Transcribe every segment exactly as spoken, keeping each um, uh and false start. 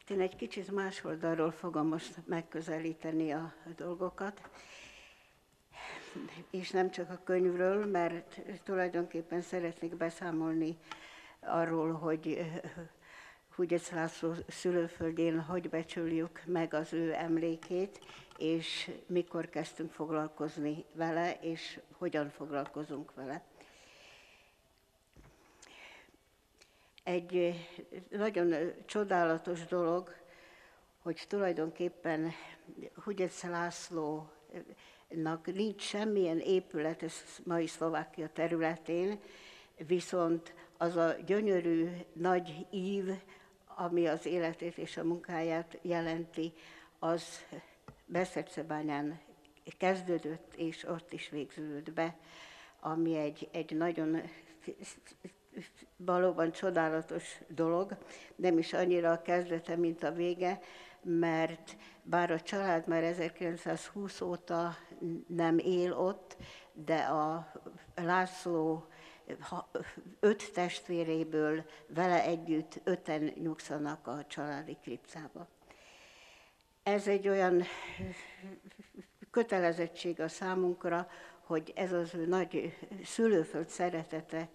Én egy kicsit más oldalról fogom most megközelíteni a dolgokat, és nem csak a könyvről, mert tulajdonképpen szeretnék beszámolni arról, hogy Hugyec László szülőföldjén hogy becsüljük meg az ő emlékét, és mikor kezdtünk foglalkozni vele, és hogyan foglalkozunk vele. Egy nagyon csodálatos dolog, hogy tulajdonképpen Hugyec Lászlónak nincs semmilyen épület ez mai Szlovákia területén, viszont az a gyönyörű nagy ív, ami az életét és a munkáját jelenti, az Beszterczebányán kezdődött, és ott is végződött be, ami egy, egy nagyon valóban csodálatos dolog, nem is annyira a kezdete, mint a vége, mert bár a család már ezerkilencszázhúsz óta nem él ott, de a László öt testvéréből vele együtt öten nyugszanak a családi kriptába. Ez egy olyan kötelezettség a számunkra, hogy ez az ő nagy szülőföld szeretete,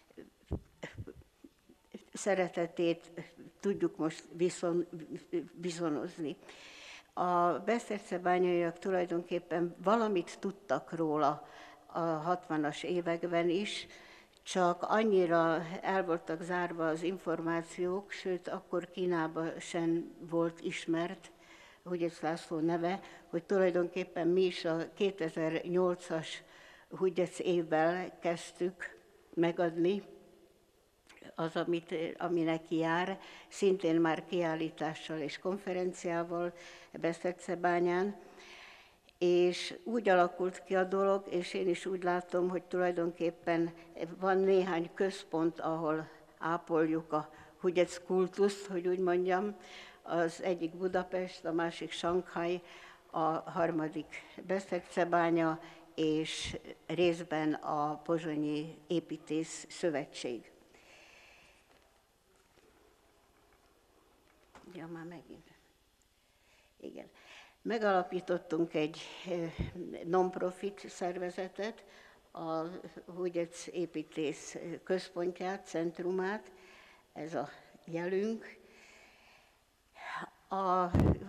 szeretetét tudjuk most viszon, viszonozni. A beszterczebányaiak tulajdonképpen valamit tudtak róla a hatvanas években is, csak annyira el voltak zárva az információk, sőt, akkor Kínában sem volt ismert Hugyec László neve, hogy tulajdonképpen mi is a kétezer-nyolcas Hugyec évvel kezdtük megadni az, amit, ami neki jár, szintén már kiállítással és konferenciával Beszterczebányán, és úgy alakult ki a dolog, és én is úgy látom, hogy tulajdonképpen van néhány központ, ahol ápoljuk a Hugyec kultuszt, hogy úgy mondjam. Az egyik Budapest, a másik Sanghaj, a harmadik Beszterczebánya, és részben a Pozsonyi Építész Szövetség. Ja, már megint. Igen. Megalapítottunk egy non-profit szervezetet, a Hugyec Építész Központját, centrumát, ez a jelünk. A,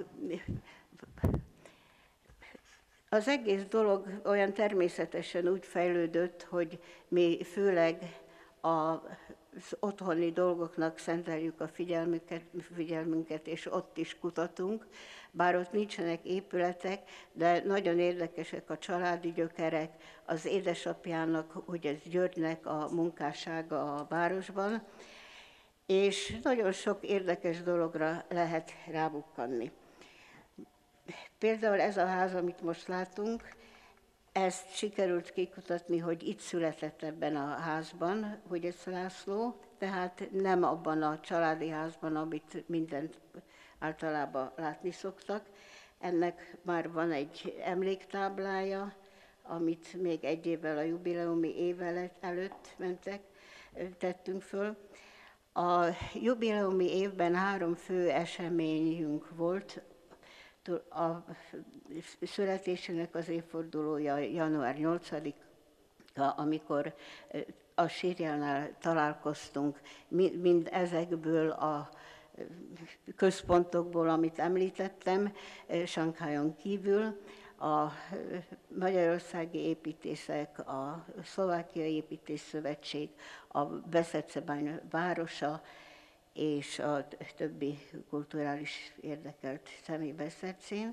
az egész dolog olyan természetesen úgy fejlődött, hogy mi főleg a az otthoni dolgoknak szenteljük a figyelmünket, figyelmünket, és ott is kutatunk, bár ott nincsenek épületek, de nagyon érdekesek a családi gyökerek, az édesapjának, hogy ez Györgynek a munkássága a városban, és nagyon sok érdekes dologra lehet rábukkanni. Például ez a ház, amit most látunk, ezt sikerült kikutatni, hogy itt született ebben a házban, Hugyec László, tehát nem abban a családi házban, amit mindent általában látni szoktak. Ennek már van egy emléktáblája, amit még egy évvel a jubileumi év előtt mentek, tettünk föl. A jubileumi évben három fő eseményünk volt. A születésének az évfordulója január nyolcadika, amikor a sírjánál találkoztunk, mind ezekből a központokból, amit említettem, Sanghajon kívül, a magyarországi építészek, a szlovákiai építészszövetség, a Beszterczebány városa, és a többi kulturális érdekelt személy Beszterczén.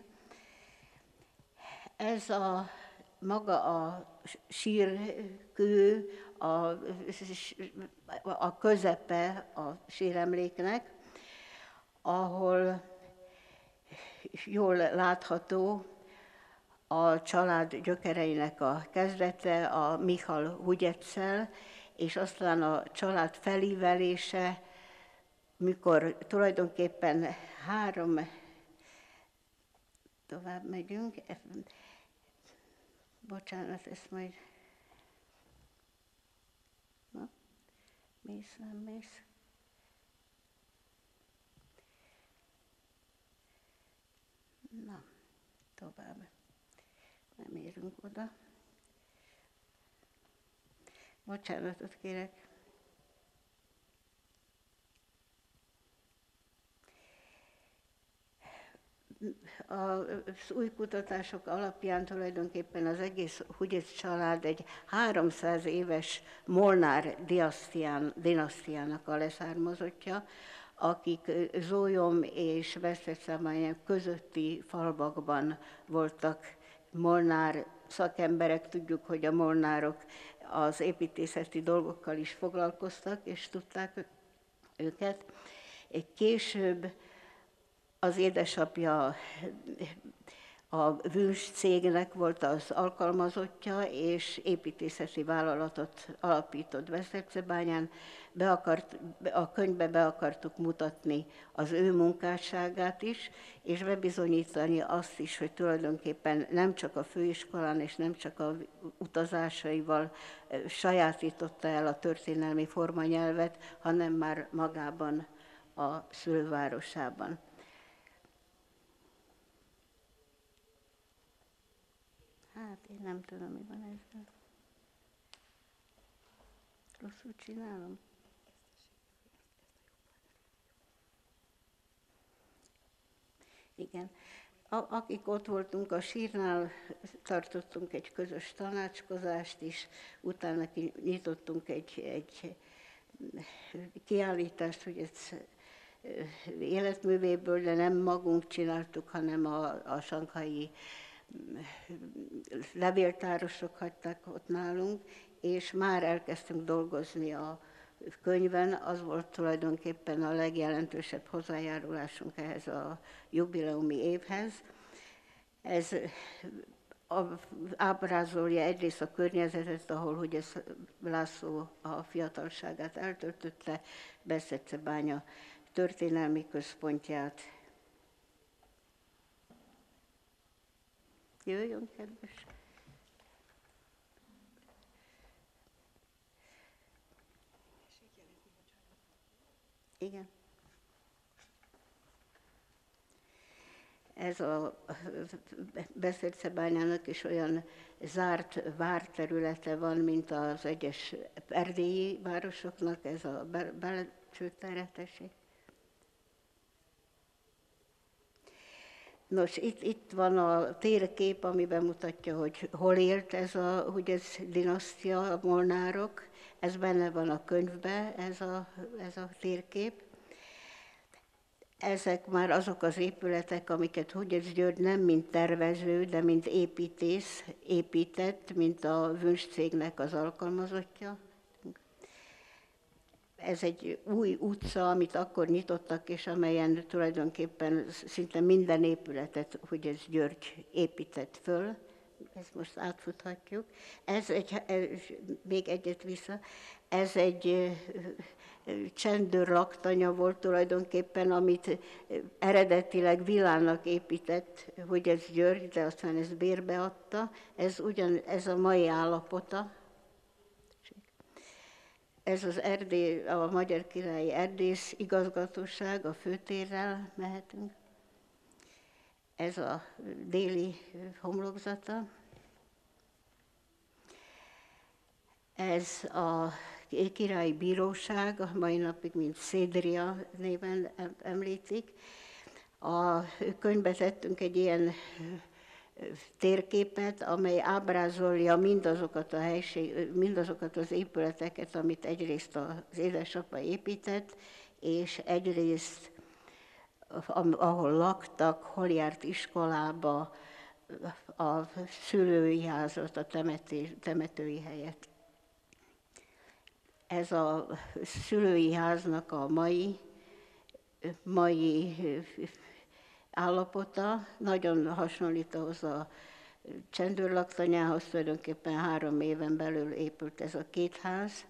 Ez a maga a sírkő, a, a közepe a síremléknek, ahol jól látható a család gyökereinek a kezdete, a Michal Hugyecel, és aztán a család felívelése, mikor tulajdonképpen három, tovább megyünk, bocsánat, ezt majd, na, mész, nem mész. Na, tovább. Nem érünk oda. Bocsánatot kérek. Az új kutatások alapján tulajdonképpen az egész Hugyez család egy háromszáz éves Molnár dinasztiának a leszármazottja, akik Zólyom és Besztercebánya közötti falvakban voltak molnár szakemberek. Tudjuk, hogy a molnárok az építészeti dolgokkal is foglalkoztak, és tudták őket. Később az édesapja a Wünsch cégnek volt az alkalmazottja, és építészeti vállalatot alapított Besztercebányán. Be akart, a könyvbe be akartuk mutatni az ő munkásságát is, és bebizonyítani azt is, hogy tulajdonképpen nem csak a főiskolán és nem csak a utazásaival sajátította el a történelmi formanyelvet, hanem már magában a szülővárosában. Hát én nem tudom, mi van ezzel. Rosszul csinálom. Igen. A, akik ott voltunk a sírnál, tartottunk egy közös tanácskozást is, utána nyitottunk egy, egy kiállítást, hogy ez életművéből, de nem magunk csináltuk, hanem a, a sanghai levéltárosok hagyták ott nálunk, és már elkezdtünk dolgozni a könyven. Az volt tulajdonképpen a legjelentősebb hozzájárulásunk ehhez a jubileumi évhez. Ez ábrázolja egyrészt a környezetet, ahol Hugyez László a fiatalságát eltöltötte, Besztercebánya történelmi központját. Jöjjön, kedves! Igen. Ez a Besztercebányának is olyan zárt várterülete van, mint az egyes erdélyi városoknak, ez a belső teretesség. Nos, itt, itt van a térkép, ami bemutatja, hogy hol élt ez a Hugyez dinasztia, a molnárok. Ez benne van a könyvben, ez a, ez a térkép. Ezek már azok az épületek, amiket Hugyez György nem mint tervező, de mint építész épített, mint a Wünsch cégnek az alkalmazottja. Ez egy új utca, amit akkor nyitottak, és amelyen tulajdonképpen szinte minden épületet Hugyez György épített föl. Ezt most átfuthatjuk. Ez egy, még egyet vissza, ez egy csendőr laktanya volt tulajdonképpen, amit eredetileg villának épített Hugyez György, de aztán ezt bérbe adta. Ez ugyan, ez a mai állapota. Ez az Erdély, a Magyar Királyi Erdész Igazgatóság, a főtérrel mehetünk. Ez a déli homlokzata. Ez a Királyi Bíróság, a mai napig mint Szédria néven említik. A könyvbe tettünk egy ilyen térképet, amely ábrázolja mindazokat a helység, mindazokat az épületeket, amit egyrészt az édesapa épített, és egyrészt ahol laktak, hol járt iskolába, a szülői házat, a temető, temetői helyet. Ez a szülői háznak a mai, mai állapota nagyon hasonlít ahhoz a csendőrlaktanyához, tulajdonképpen három éven belül épült ez a két ház.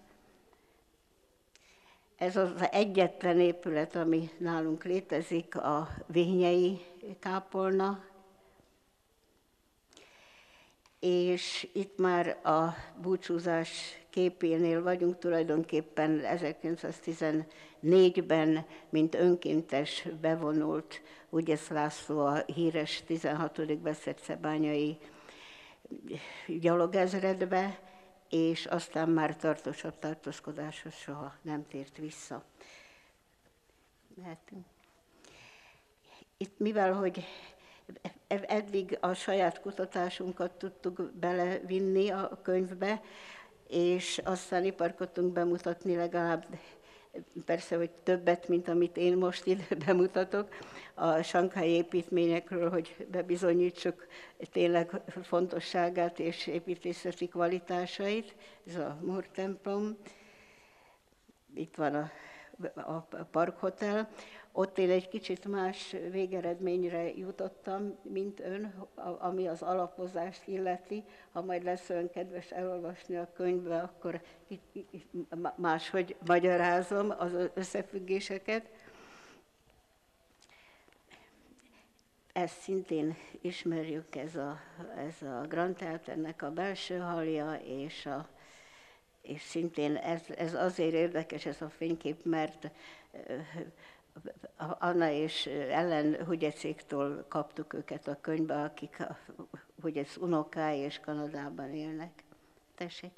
Ez az egyetlen épület, ami nálunk létezik, a Vihnyei kápolna, és itt már a búcsúzás képénél vagyunk, tulajdonképpen ezerkilencszáztizennégyben, mint önkéntes bevonult Hugyesz László a híres tizenhatodik besztercebányai gyalogezredbe, és aztán már tartósabb tartózkodáshoz soha nem tért vissza. Mehetünk. Itt mivel, hogy eddig a saját kutatásunkat tudtuk belevinni a könyvbe, és aztán iparkodtunk bemutatni legalább, persze, hogy többet, mint amit én most ide bemutatok, a sanghái építményekről, hogy bebizonyítsuk tényleg fontosságát és építészeti kvalitásait. Ez a Moore templom, itt van a, a Parkhotel. Ott én egy kicsit más végeredményre jutottam, mint ön, ami az alapozást illeti. Ha majd lesz olyan kedves elolvasni a könyvbe, akkor máshogy magyarázom az összefüggéseket. Ezt szintén ismerjük, ez a, ez a Grand Theaternek a belső hallja, és, a, és szintén ez, ez azért érdekes ez a fénykép, mert Anna és Ellen Hugyecéktól kaptuk őket a könyvbe, akik a Hugyec unokái és Kanadában élnek. Tessék.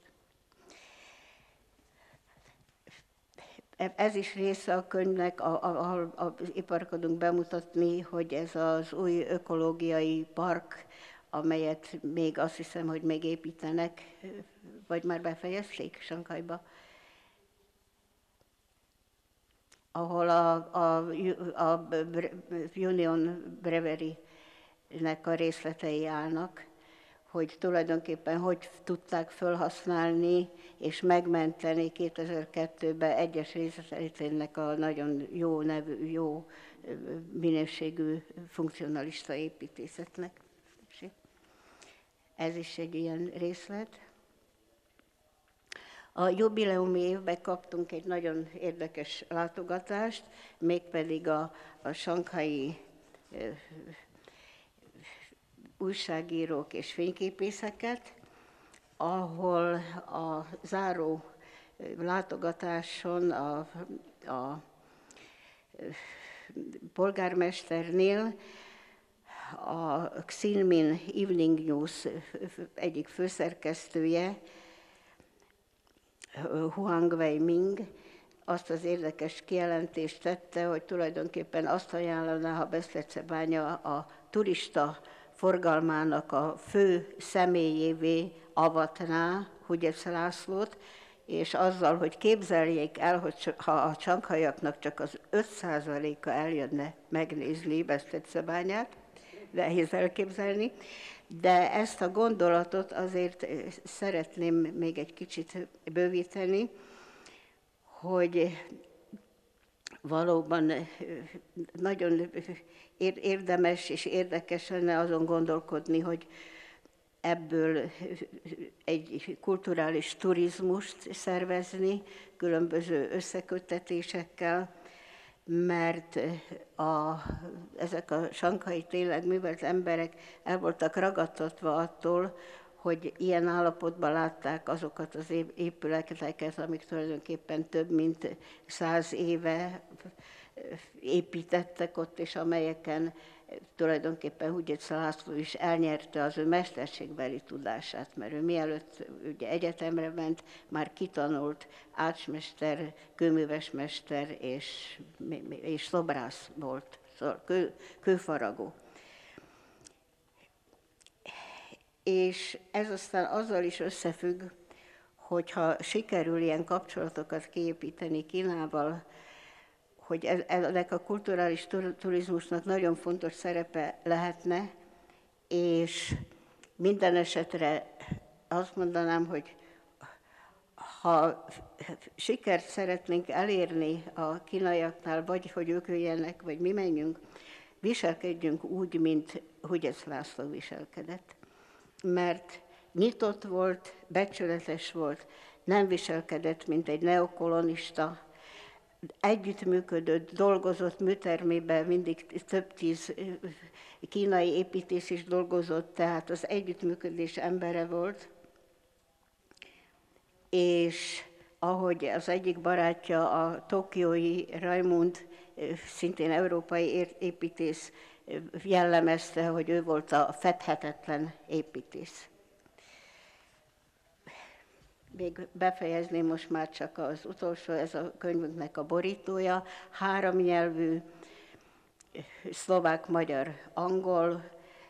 Ez is része a könyvnek, ahol iparkodunk bemutatni, hogy ez az új ökológiai park, amelyet még azt hiszem, hogy még építenek, vagy már befejezték Sanghajba, ahol a, a, a Union Brewery-nek a részletei állnak, hogy tulajdonképpen hogy tudták felhasználni és megmenteni kétezer-kettőben egyes részleteinek a nagyon jó nevű, jó minőségű funkcionalista építészetnek. Ez is egy ilyen részlet. A jubileumi évben kaptunk egy nagyon érdekes látogatást, mégpedig a, a sanghái újságírók és fényképészeket, ahol a záró látogatáson a, a polgármesternél a Xinmin Evening News egyik főszerkesztője, Huang Wei-ming, azt az érdekes kijelentést tette, hogy tulajdonképpen azt ajánlaná, ha Besztercebánya a turista forgalmának a fő személyévé avatná Hugyesz Lászlót, és azzal, hogy képzeljék el, hogy ha a csanghaiaknak csak az öt százaléka eljönne megnézni Besztercebányát, nehéz elképzelni, de ezt a gondolatot azért szeretném még egy kicsit bővíteni, hogy valóban nagyon érdemes és érdekes lenne azon gondolkodni, hogy ebből egy kulturális turizmust szervezni, különböző összeköttetésekkel, mert a, ezek a sanghai tényleg művelt emberek el voltak ragadtatva attól, hogy ilyen állapotban látták azokat az épületeket, amik tulajdonképpen több mint száz éve építettek ott, és amelyeken tulajdonképpen Hugyesz László is elnyerte az ő mesterségbeli tudását, mert ő mielőtt ugye egyetemre ment, már kitanult ácsmester, kőművesmester és, és szobrász volt, kő, kőfaragó. És ez aztán azzal is összefügg, hogyha sikerül ilyen kapcsolatokat kiépíteni Kínával, hogy ennek a kulturális turizmusnak nagyon fontos szerepe lehetne, és minden esetre azt mondanám, hogy ha sikert szeretnénk elérni a kínaiaknál, vagy hogy ők jöjjenek, vagy mi menjünk, viselkedjünk úgy, mint Hugyesz László viselkedett. Mert nyitott volt, becsületes volt, nem viselkedett, mint egy neokolonista, együttműködött, dolgozott műtermében, mindig több tíz kínai építész is dolgozott, tehát az együttműködés embere volt. És ahogy az egyik barátja, a tokiói Raimund, szintén európai építész jellemezte, hogy ő volt a fedhetetlen építész. Még befejezném most már csak az utolsó, ez a könyvünknek a borítója, három nyelvű, szlovák, magyar, angol,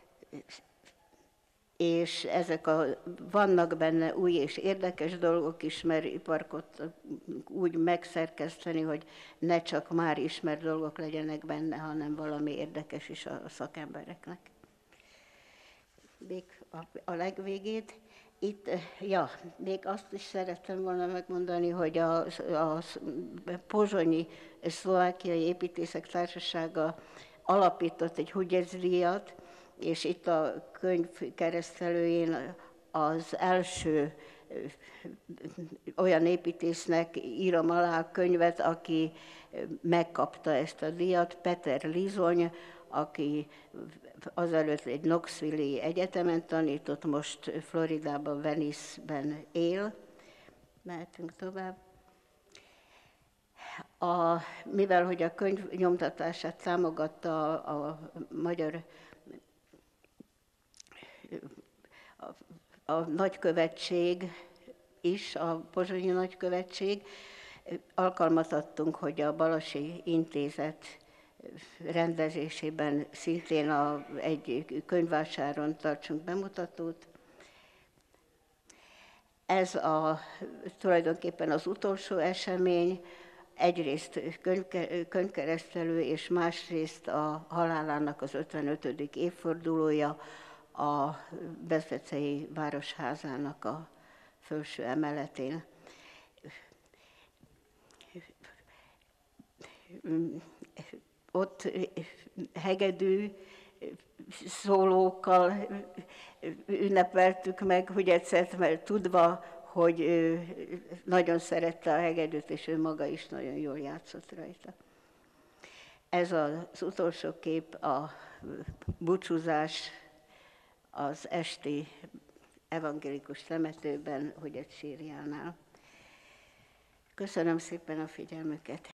és ezek a, vannak benne új és érdekes dolgok is, mert iparkodtak úgy megszerkeszteni, hogy ne csak már ismert dolgok legyenek benne, hanem valami érdekes is a szakembereknek. Még a, a legvégét. Itt, ja, még azt is szerettem volna megmondani, hogy a, a pozsonyi szlovákiai építészek társasága alapított egy Hugyez-díjat, és itt a könyv keresztelőjén az első olyan építésznek írom alá a könyvet, aki megkapta ezt a díjat, Peter Lizony, aki azelőtt egy Knoxville-i egyetemen tanított, most Floridában, Venice-ben él. Mehetünk tovább. A, mivel hogy a könyv nyomtatását támogatta a, a magyar a, a nagykövetség is, a pozsonyi nagykövetség, alkalmat adtunk, hogy a Balasi Intézet rendezésében szintén a, egy könyvvásáron tartsunk bemutatót. Ez a, tulajdonképpen az utolsó esemény, egyrészt könyvkeresztelő, és másrészt a halálának az ötvenötödik évfordulója, a Beszecei Városházának a felső emeletén. Ott hegedű szólókkal ünnepeltük meg Hugyecet, mert tudva, hogy ő nagyon szerette a hegedűt, és ő maga is nagyon jól játszott rajta. Ez az utolsó kép, a búcsúzás az esti evangélikus temetőben, Hugyec sírjánál. Köszönöm szépen a figyelmüket!